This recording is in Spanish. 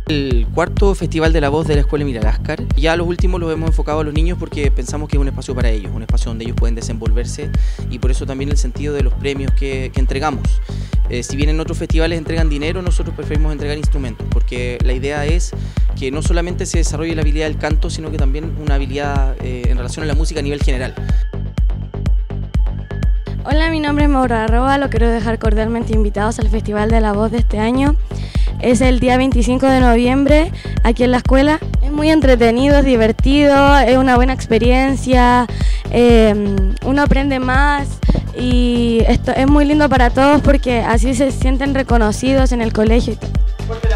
El cuarto Festival de la Voz de la Escuela Emilia Lasker. Ya los últimos los hemos enfocado a los niños porque pensamos que es un espacio para ellos, un espacio donde ellos pueden desenvolverse, y por eso también el sentido de los premios que entregamos. Si bien en otros festivales entregan dinero, nosotros preferimos entregar instrumentos, porque la idea es que no solamente se desarrolle la habilidad del canto, sino que también una habilidad en relación a la música a nivel general. Hola, mi nombre es Maura Arroba, lo quiero dejar cordialmente invitados al Festival de la Voz de este año. Es el día 25 de noviembre aquí en la escuela. Es muy entretenido, es divertido, es una buena experiencia, uno aprende más y esto es muy lindo para todos porque así se sienten reconocidos en el colegio y todo.